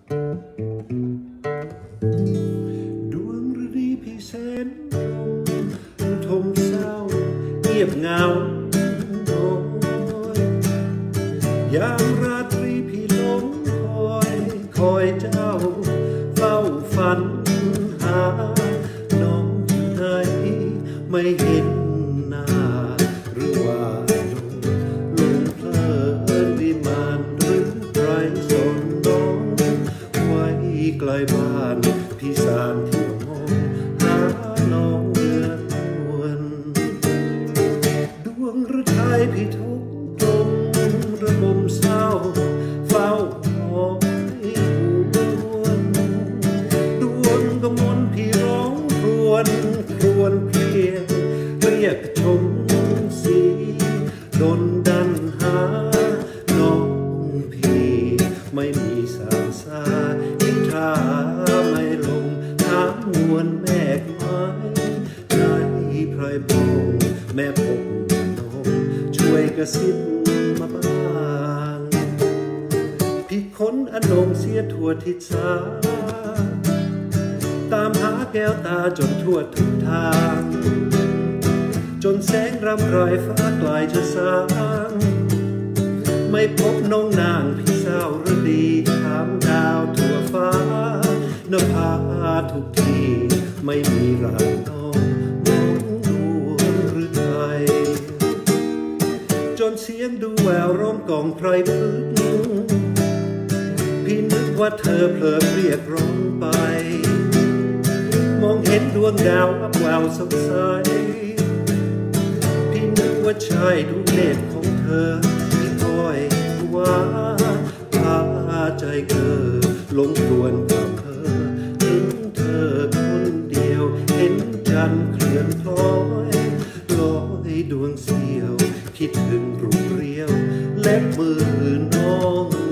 ดวงฤดีพี่แสนทมเศร้าเงียบเหงาโอ้ยยามราตรีพี่หลงคอยเจ้าเฝ้าฝันหาน้องที่ไหนไม่เห็นหน้าหรือว่าลงเพลินวิมานหรือไกลสนน้องไว้ไกลบ้านพี่สานเที่ยวมองหาน้องเดือนวันดวงฤทัยพี่ทุกตรงระบมเศร้าเฝ้าคอยดวงกมลพี่ร้องครวญเพลียงเรียกชมสีดนดันหาน้องพี่ไม่มีสางสาที่ท่าไม่ลงถามมวลแม่ไม้ในไพรบงแม่พงน้องช่วยกระซิบมาบ้างพี่ค้นอนงเสียทั่วทิศสาตามหาแก้วตาจนทั่วทุกทางจนแสงรำไรฟ้าไกลจะสางไม่พบน้องนางพี่สาวฤดีถามดาวทั่วฟ้านภาทุกทีไม่มีร่างน้องมองดวงฤทัยจนเสียงดูแววร้องกองไพรพฤกษ์พี่นึกว่าเธอเผลอเรียกร้องไปมองเห็นดวงดาวอับแววสดใสพี่นึกว่าใช่ดวงเนตรของเธอที่คอยว่าพาใจเกิดหลงครวญกับเธอถึงเธอคนเดียวเห็นจันทร์เคลื่อนพลอยลอยดวงเสียวคิดถึงรูปเรียวและมือน้อง